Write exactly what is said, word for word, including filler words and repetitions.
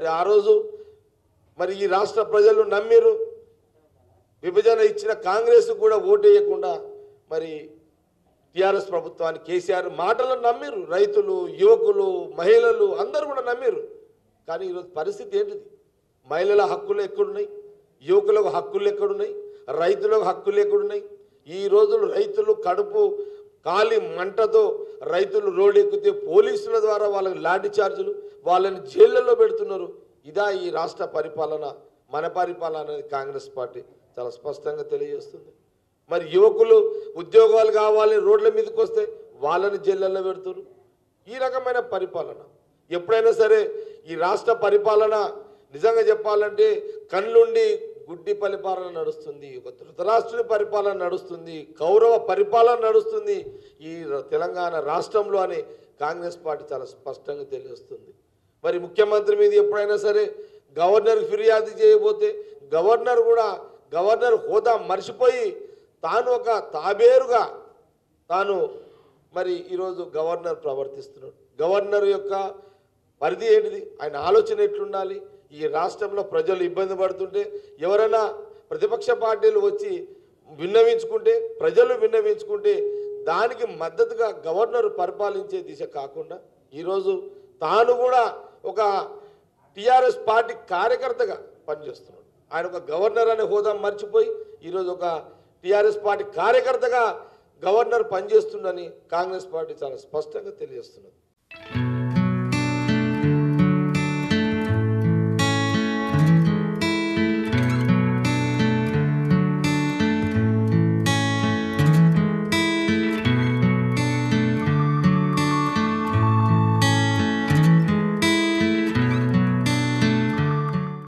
మరి ఆ రోజు మరి ఈ రాష్ట్ర ప్రజలు నమ్మిరు, విభజన ఇచ్చిన కాంగ్రెస్ కూడా ఓటేయకుండా మరి టీఆర్ఎస్ ప్రభుత్వాన్ని కేసీఆర్ మాటలను నమ్మిరు. రైతులు, యువకులు, మహిళలు అందరూ కూడా నమ్మిరు. కానీ ఈరోజు పరిస్థితి ఏంటిది? మహిళల హక్కులు ఎక్కడున్నాయి? యువకులకు హక్కులు ఎక్కడున్నాయి? రైతులకు హక్కులు ఎక్కడున్నాయి? ఈ రోజులు రైతులు కడుపు కాలి మంటతో రైతులు రోడ్డు ఎక్కితే పోలీసుల ద్వారా వాళ్ళకి లాఠీ చార్జీలు, వాళ్ళని జైళ్ళల్లో పెడుతున్నారు. ఇదా ఈ రాష్ట్ర పరిపాలన, మన పరిపాలన అనేది కాంగ్రెస్ పార్టీ చాలా స్పష్టంగా తెలియజేస్తుంది. మరి యువకులు ఉద్యోగాలు కావాలి రోడ్ల మీదకి వస్తే వాళ్ళని జైళ్ళల్లో పెడుతున్నారు. ఈ రకమైన పరిపాలన ఎప్పుడైనా సరే ఈ రాష్ట్ర పరిపాలన నిజంగా చెప్పాలంటే కళ్ళుండి గుడ్డి పరిపాలన నడుస్తుంది, ఒక ధృతరాష్ట్రుని పరిపాలన నడుస్తుంది, కౌరవ పరిపాలన నడుస్తుంది ఈ తెలంగాణ రాష్ట్రంలో అని కాంగ్రెస్ పార్టీ చాలా స్పష్టంగా తెలియజేస్తుంది. మరి ముఖ్యమంత్రి మీద ఎప్పుడైనా సరే గవర్నర్ ఫిర్యాదు చేయబోతే గవర్నర్ కూడా గవర్నర్ హోదా మర్చిపోయి తాను ఒక తాబేరుగా తాను మరి ఈరోజు గవర్నర్ ప్రవర్తిస్తున్నాడు. గవర్నర్ యొక్క పరిధి ఏంటిది? ఆయన ఆలోచన ఎట్లుండాలి? ఈ రాష్ట్రంలో ప్రజలు ఇబ్బంది పడుతుంటే ఎవరైనా ప్రతిపక్ష పార్టీలు వచ్చి విన్నవించుకుంటే, ప్రజలు విన్నవించుకుంటే దానికి మద్దతుగా గవర్నర్ పరిపాలించే దిశ కాకుండా ఈరోజు తాను కూడా ఒక టీఆర్ఎస్ పార్టీ కార్యకర్తగా పనిచేస్తున్నాడు. ఆయన ఒక గవర్నర్ అనే హోదా మర్చిపోయి ఈరోజు ఒక టీఆర్ఎస్ పార్టీ కార్యకర్తగా గవర్నర్ పనిచేస్తుందని కాంగ్రెస్ పార్టీ చాలా స్పష్టంగా తెలియజేస్తున్నది.